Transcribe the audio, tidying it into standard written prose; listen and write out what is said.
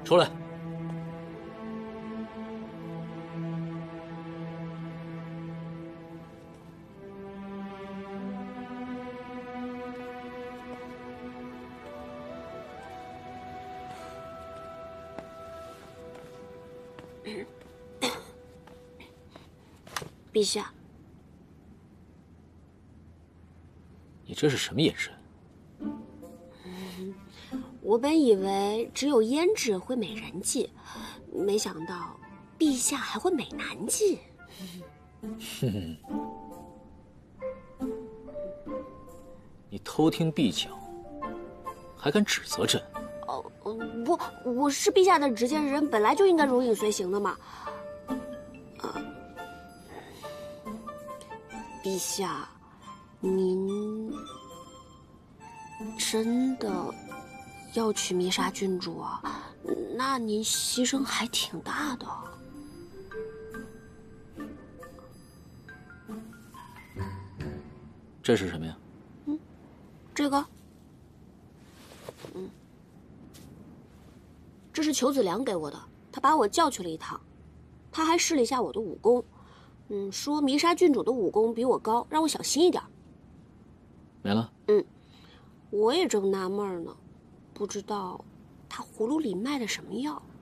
出来。 陛下， 你这是什么眼神？ 我本以为只有胭脂会美人计，没想到陛下还会美男计。 哼，你偷听陛讲，还敢指责朕？ 哦，不，我是陛下的执剑人，本来就应该如影随形的嘛。陛下，您真的要娶弥沙郡主啊？那您牺牲还挺大的。 这是什么呀？ 这个，这是裘子良给我的，他把我叫去了一趟，他还试了一下我的武功。说弥沙郡主的武功比我高，让我小心一点。 没了。 我也正纳闷呢，不知道他葫芦里卖的什么药。